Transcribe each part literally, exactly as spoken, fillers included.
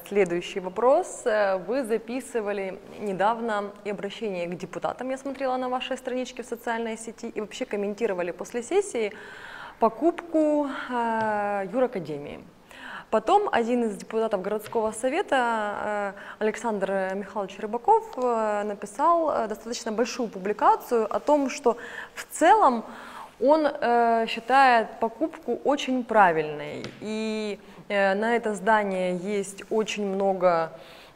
следующий вопрос. Вы записывали недавно и обращение к депутатам, я смотрела на вашей страничке в социальной сети, и вообще комментировали после сессии покупку э, юракадемии. Потом один из депутатов городского совета, Александр Михайлович Рыбаков, написал достаточно большую публикацию о том, что в целом он считает покупку очень правильной. И на это здание есть очень много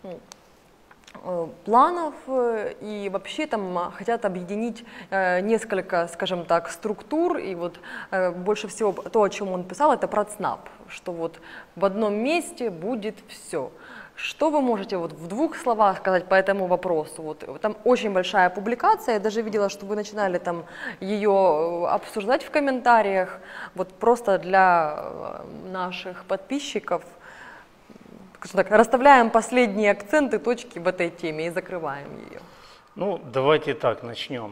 планов, и вообще там хотят объединить несколько, скажем так, структур, и вот больше всего то, о чем он писал, это про ЦНАП, что вот в одном месте будет все. Что вы можете вот в двух словах сказать по этому вопросу? Вот, там очень большая публикация, я даже видела, что вы начинали там ее обсуждать в комментариях, вот просто для наших подписчиков. Так, расставляем последние акценты, точки в этой теме и закрываем ее. Ну, давайте так, начнем.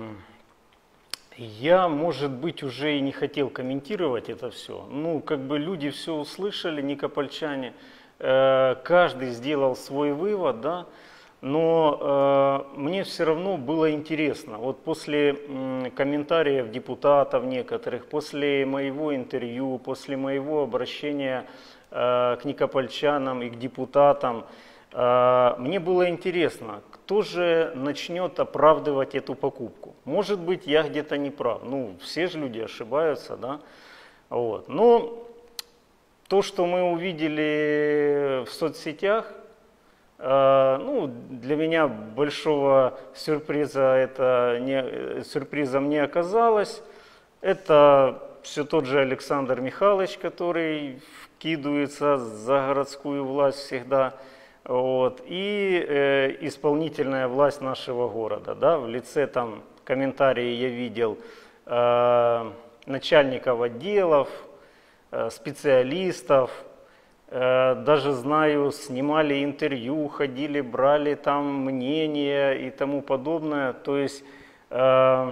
Я, может быть, уже и не хотел комментировать это все. Ну, как бы люди все услышали, никопольчане. Каждый сделал свой вывод, да. Но э, мне все равно было интересно. Вот после м, комментариев депутатов некоторых, после моего интервью, после моего обращения к никопольчанам и к депутатам. Мне было интересно, кто же начнет оправдывать эту покупку. Может быть, я где-то не прав. Ну, все же люди ошибаются, да. Вот. Но то, что мы увидели в соцсетях, ну, для меня большого сюрприза это не, сюрпризом не оказалось. Это все тот же Александр Михайлович, который вкидывается за городскую власть всегда, вот, и э, исполнительная власть нашего города, да, в лице там комментарии я видел э, начальников отделов, э, специалистов, э, даже знаю, снимали интервью, ходили, брали там мнения и тому подобное, то есть э,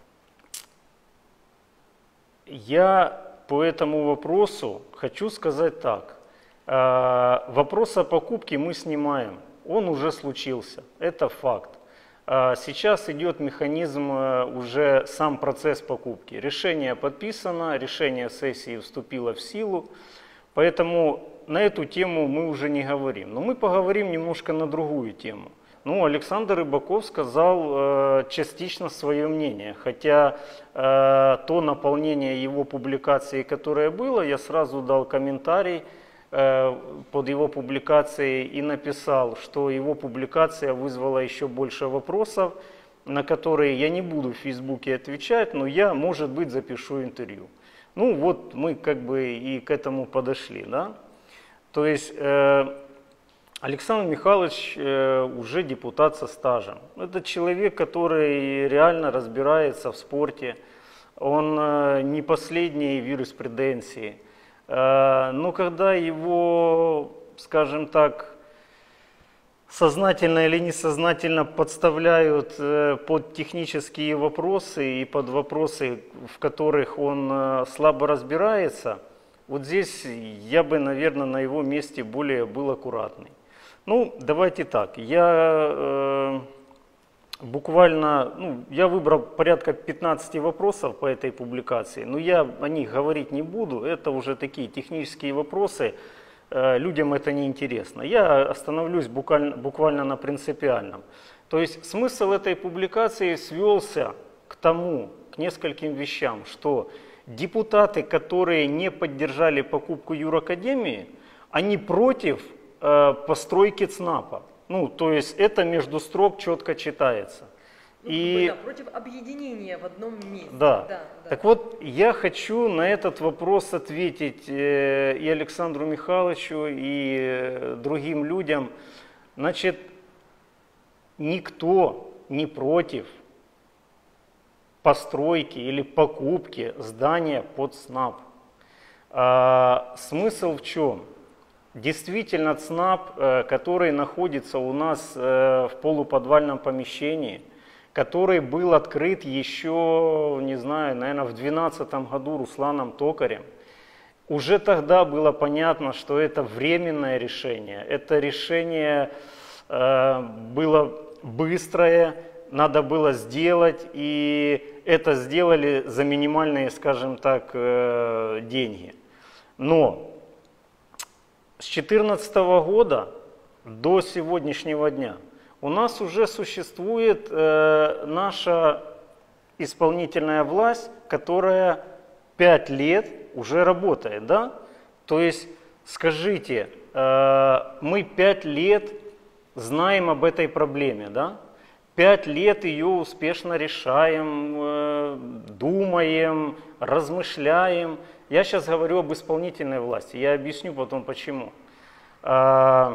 я по этому вопросу хочу сказать так. Вопрос о покупке мы снимаем. Он уже случился. Это факт. Сейчас идет механизм, уже сам процесс покупки. Решение подписано, решение сессии вступило в силу. Поэтому на эту тему мы уже не говорим. Но мы поговорим немножко на другую тему. Ну, Александр Рыбаков сказал э, частично свое мнение, хотя э, то наполнение его публикации, которое было, я сразу дал комментарий э, под его публикацией и написал, что его публикация вызвала еще больше вопросов, на которые я не буду в Фейсбуке отвечать, но я, может быть, запишу интервью. Ну, вот мы как бы и к этому подошли, да. То есть... Э, Александр Михайлович э, уже депутат со стажем. Это человек, который реально разбирается в спорте. Он э, не последний в юриспруденции. Э, но когда его, скажем так, сознательно или несознательно подставляют э, под технические вопросы и под вопросы, в которых он э, слабо разбирается, вот здесь я бы, наверное, на его месте более был аккуратный. Ну, давайте так, я э, буквально, ну, я выбрал порядка пятнадцати вопросов по этой публикации, но я о них говорить не буду, это уже такие технические вопросы, э, людям это не интересно. Я остановлюсь буквально, буквально на принципиальном. То есть смысл этой публикации свелся к тому, к нескольким вещам, что депутаты, которые не поддержали покупку юракадемии, они против постройки ЦНАПа. Ну, то есть это между строк четко читается. Ну, и, да, против объединения в одном месте. Да. Да, да. Так вот, я хочу на этот вопрос ответить э, и Александру Михайловичу, и э, другим людям. Значит, никто не против постройки или покупки здания под ЦНАП. А, смысл в чем? Действительно, ЦНАП, который находится у нас в полуподвальном помещении, который был открыт еще, не знаю, наверное, в две тысячи двенадцатом году Русланом Токарем, уже тогда было понятно, что это временное решение. Это решение э, было быстрое, надо было сделать, и это сделали за минимальные, скажем так, э, деньги. Но с две тысячи четырнадцатого года до сегодняшнего дня у нас уже существует э, наша исполнительная власть, которая пять лет уже работает, да? То есть, скажите, э, мы пять лет знаем об этой проблеме, да? Пять лет ее успешно решаем, э, думаем, размышляем. Я сейчас говорю об исполнительной власти, я объясню потом почему. Э,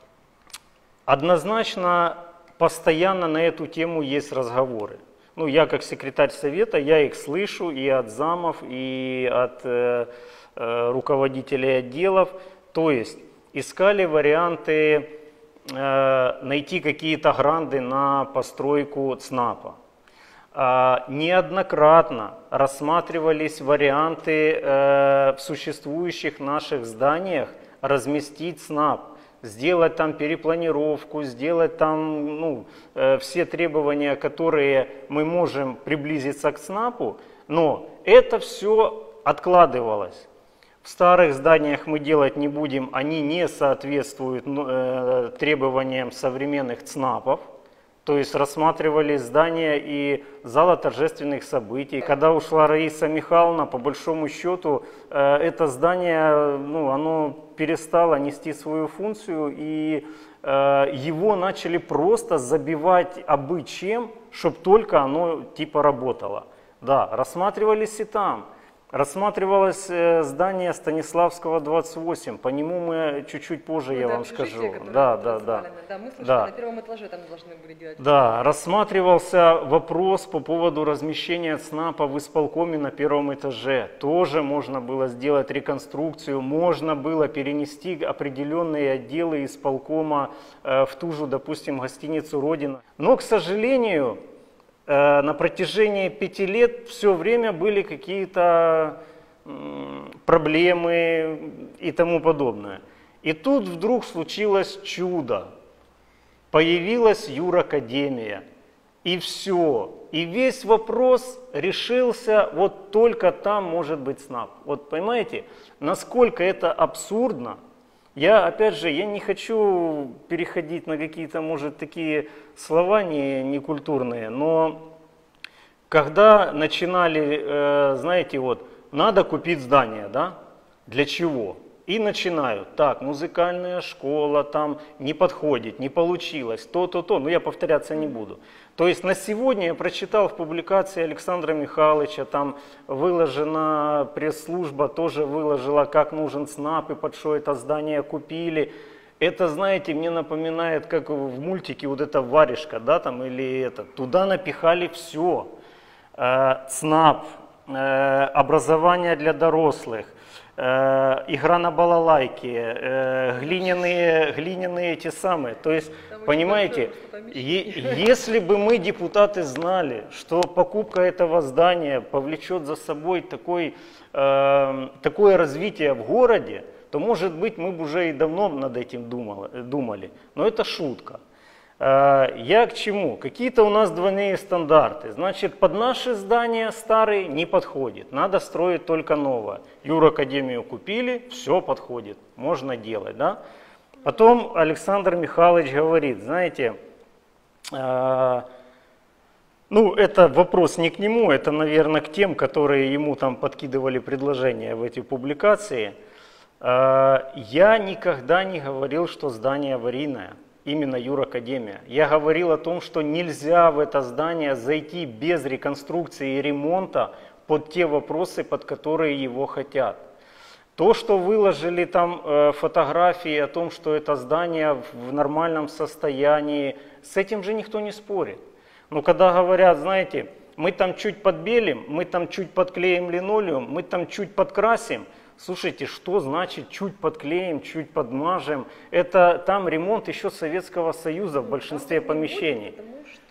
однозначно, постоянно на эту тему есть разговоры. Ну, я как секретарь совета, я их слышу и от замов, и от э, э, руководителей отделов. То есть искали варианты э, найти какие-то гранты на постройку ЦНАПа. Э, неоднократно рассматривались варианты э, в существующих наших зданиях разместить ЦНАП. Сделать там перепланировку, сделать там ну, э, все требования, которые мы можем приблизиться к ЦНАПу, но это все откладывалось. В старых зданиях мы делать не будем, они не соответствуют э, требованиям современных ЦНАПов. То есть рассматривали здания и зала торжественных событий. Когда ушла Раиса Михайловна, по большому счету, э, это здание ну, оно перестало нести свою функцию, и э, его начали просто забивать абы чем, чтобы только оно типа работало. Да, рассматривались и там. Рассматривалось э, здание Станиславского, двадцать восемь, по нему мы чуть-чуть позже, ну, я да, вам скажу. Да, да, да. Да, мы слышали, да. На первом этаже там должны были делать. Да, рассматривался вопрос по поводу размещения ЦНАПа в исполкоме на первом этаже. Тоже можно было сделать реконструкцию, можно было перенести определенные отделы исполкома э, в ту же, допустим, гостиницу «Родина». Но, к сожалению, на протяжении пяти лет все время были какие-то проблемы и тому подобное. И тут вдруг случилось чудо. Появилась юракадемия. И все. И весь вопрос решился, вот только там может быть ЦНАП. Вот понимаете, насколько это абсурдно. Я, опять же, я не хочу переходить на какие-то, может, такие слова не, некультурные, но когда начинали, э, знаете, вот, надо купить здание, да, для чего? И начинают, так, музыкальная школа там не подходит, не получилось, то-то-то, но я повторяться не буду. То есть на сегодня я прочитал в публикации Александра Михайловича, там выложена пресс-служба, тоже выложила, как нужен ЦНАП и под что это здание купили. Это, знаете, мне напоминает, как в мультике вот эта варежка, да, там, или это, туда напихали все. Э, ЦНАП, э, образование для дорослых, э, игра на балалайке, э, глиняные, глиняные эти самые. То есть, там понимаете, если бы мы, депутаты, знали, что покупка этого здания повлечет за собой такой, э, такое развитие в городе, то, может быть, мы бы уже и давно над этим думали. думали. Но это шутка. Э, я к чему? Какие-то у нас двойные стандарты. Значит, под наши здания старые не подходит. Надо строить только новое. Юракадемию купили, все подходит. Можно делать, да? Потом Александр Михайлович говорит, знаете, э, ну, это вопрос не к нему, это, наверное, к тем, которые ему там подкидывали предложения в эти публикации. Э, я никогда не говорил, что здание аварийное, именно Юракадемия. Я говорил о том, что нельзя в это здание зайти без реконструкции и ремонта под те вопросы, под которые его хотят. То, что выложили там э, фотографии о том, что это здание в нормальном состоянии, с этим же никто не спорит. Но когда говорят, знаете, мы там чуть подбелим, мы там чуть подклеим линолеум, мы там чуть подкрасим, слушайте, что значит чуть подклеим, чуть подмажем? Это там ремонт еще Советского Союза в большинстве помещений.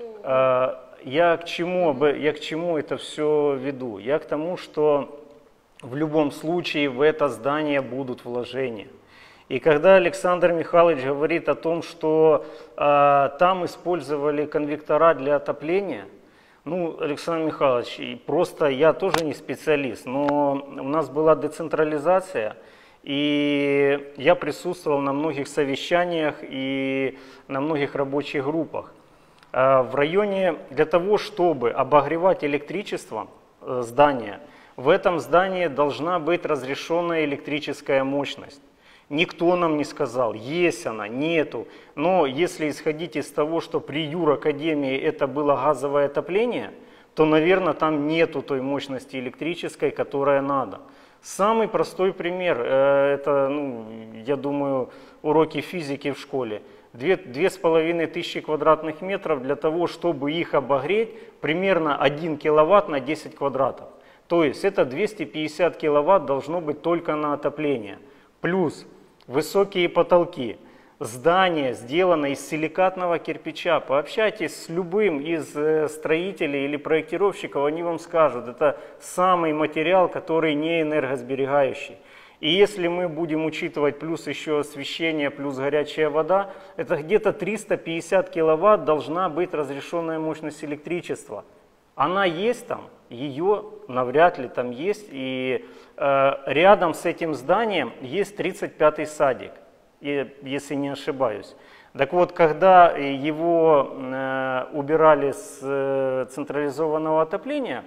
Э, я к чему, я к чему это все веду? Я к тому, что в любом случае в это здание будут вложения. И когда Александр Михайлович говорит о том, что э, там использовали конвектора для отопления, ну, Александр Михайлович, и просто я тоже не специалист, но у нас была децентрализация, и я присутствовал на многих совещаниях и на многих рабочих группах. Э, в районе, для того, чтобы обогревать электричеством э, здания, в этом здании должна быть разрешенная электрическая мощность. Никто нам не сказал, есть она, нету. Но если исходить из того, что при Юракадемии это было газовое отопление, то, наверное, там нету той мощности электрической, которая надо. Самый простой пример, это, ну, я думаю, уроки физики в школе. Две с половиной тысячи квадратных метров для того, чтобы их обогреть, примерно один киловатт на десять квадратов. То есть это двести пятьдесят киловатт должно быть только на отопление. Плюс высокие потолки. Здание сделано из силикатного кирпича. Пообщайтесь с любым из строителей или проектировщиков, они вам скажут, это самый материал, который не энергосберегающий. И если мы будем учитывать плюс еще освещение, плюс горячая вода, это где-то триста пятьдесят киловатт должна быть разрешенная мощность электричества. Она есть там, ее навряд ли там есть. И э, рядом с этим зданием есть тридцать пятый садик, и, если не ошибаюсь. Так вот, когда его э, убирали с э, централизованного отопления,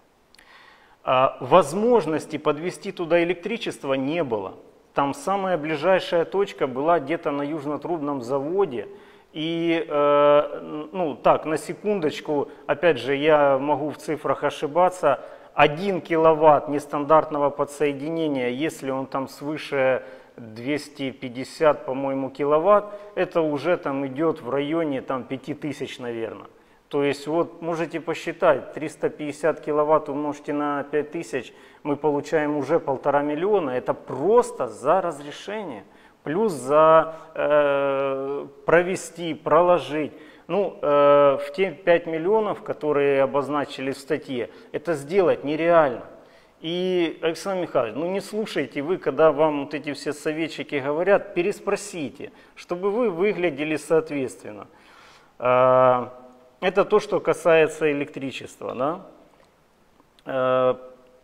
э, возможности подвести туда электричество не было. Там самая ближайшая точка была где-то на Южно-Трубном заводе. И, э, ну так, на секундочку, опять же, я могу в цифрах ошибаться, один киловатт нестандартного подсоединения, если он там свыше двухсот пятидесяти, по-моему, киловатт, это уже там идет в районе там пяти тысяч, наверное. То есть вот можете посчитать, триста пятьдесят киловатт умножьте на пять тысяч, мы получаем уже полтора миллиона, это просто за разрешение. Плюс за э, провести, проложить. Ну, э, в те пять миллионов, которые обозначили в статье, это сделать нереально. И, Александр Михайлович, ну не слушайте вы, когда вам вот эти все советчики говорят, переспросите, чтобы вы выглядели соответственно. Э, это то, что касается электричества, да? Э,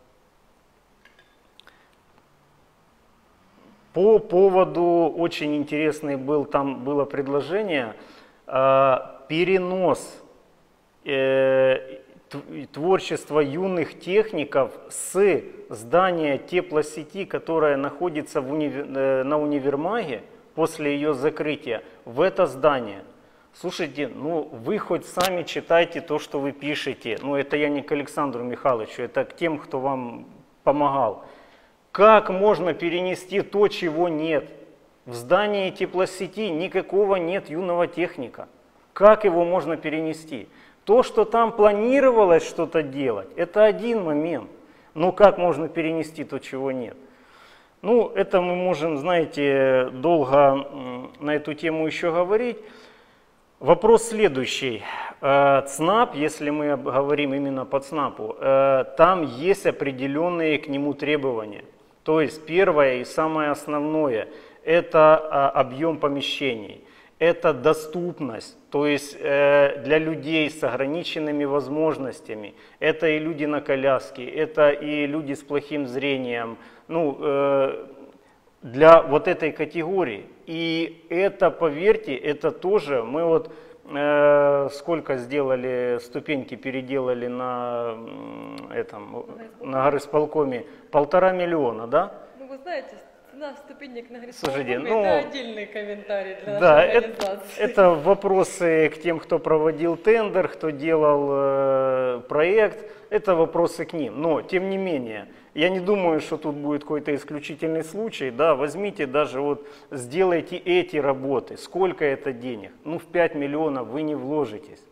По поводу, очень интересный был, там было предложение, э, перенос э, творчества юных техников с здания теплосети, которое находится в универ, э, на универмаге после ее закрытия, в это здание. Слушайте, ну вы хоть сами читайте то, что вы пишете. Ну это я не к Александру Михайловичу, это к тем, кто вам помогал. Как можно перенести то, чего нет? В здании теплосети никакого нет юного техника. Как его можно перенести? То, что там планировалось что-то делать, это один момент. Но как можно перенести то, чего нет? Ну, это мы можем, знаете, долго на эту тему еще говорить. Вопрос следующий. ЦНАП, если мы говорим именно по ЦНАПу, там есть определенные к нему требования. То есть первое и самое основное – это объем помещений, это доступность, то есть для людей с ограниченными возможностями, это и люди на коляске, это и люди с плохим зрением, ну, для вот этой категории. И это, поверьте, это тоже, мы вот э, сколько сделали, ступеньки переделали на этом, на горисполкоме, полтора миллиона, да? Ну вы знаете, цена ступенек на горисполкоме, ну, это отдельный комментарий для да, нашей организации. Это, это вопросы к тем, кто проводил тендер, кто делал э, проект, это вопросы к ним. Но, тем не менее, я не думаю, что тут будет какой-то исключительный случай. Да, возьмите даже вот, сделайте эти работы. Сколько это денег? Ну, в пять миллионов вы не вложитесь.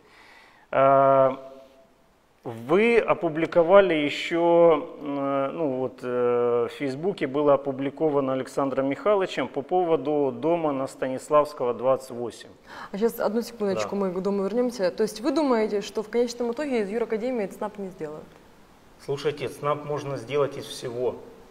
Вы опубликовали еще, ну вот в Фейсбуке было опубликовано Александром Михайловичем по поводу дома на Станиславского, двадцать восемь. А сейчас одну секундочку, да. Мы к дому вернемся. То есть вы думаете, что в конечном итоге из Юракадемии ЦНАП не сделают? Слушайте, ЦНАП можно сделать из всего.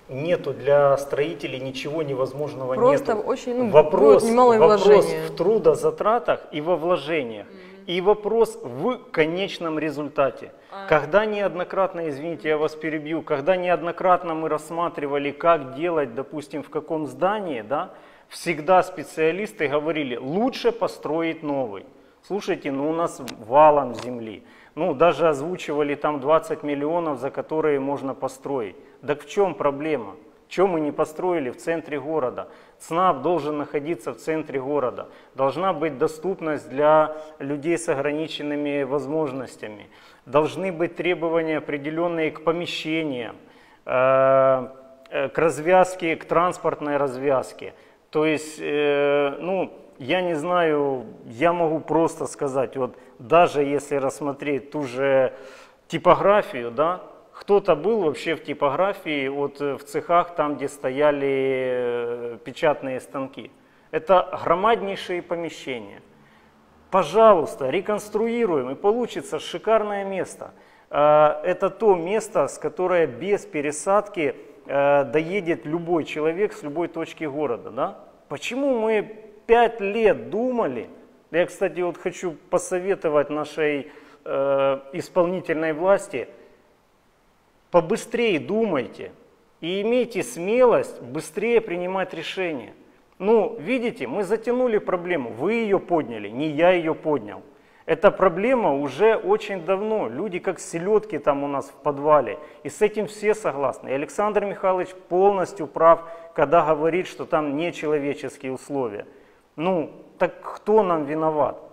нету для строителей ничего невозможного. Просто нету. очень ну, вопрос, немалое вопрос вложение. в трудозатратах и во вложениях. Mm-hmm. И вопрос в конечном результате. А. Когда неоднократно, извините, я вас перебью, когда неоднократно мы рассматривали, как делать, допустим, в каком здании, да, всегда специалисты говорили, лучше построить новый. Слушайте, ну у нас валом земли. Ну, даже озвучивали там двадцать миллионов, за которые можно построить. Так в чем проблема? Чем мы не построили в центре города? ЦНАП должен находиться в центре города. Должна быть доступность для людей с ограниченными возможностями. Должны быть требования определенные к помещениям, э, э, к развязке, к транспортной развязке. То есть, э, ну, я не знаю, я могу просто сказать, вот даже если рассмотреть ту же типографию, да, кто-то был вообще в типографии, вот в цехах, там, где стояли печатные станки. Это громаднейшие помещения. Пожалуйста, реконструируем, и получится шикарное место. Это то место, с которое без пересадки доедет любой человек с любой точки города. Да? Почему мы пять лет думали, я, кстати, вот хочу посоветовать нашей э, исполнительной власти, побыстрее думайте и имейте смелость быстрее принимать решения. Ну, видите, мы затянули проблему, вы ее подняли, не я ее поднял. Эта проблема уже очень давно, люди как селедки там у нас в подвале, и с этим все согласны. И Александр Михайлович полностью прав, когда говорит, что там нечеловеческие условия. Ну, так кто нам виноват?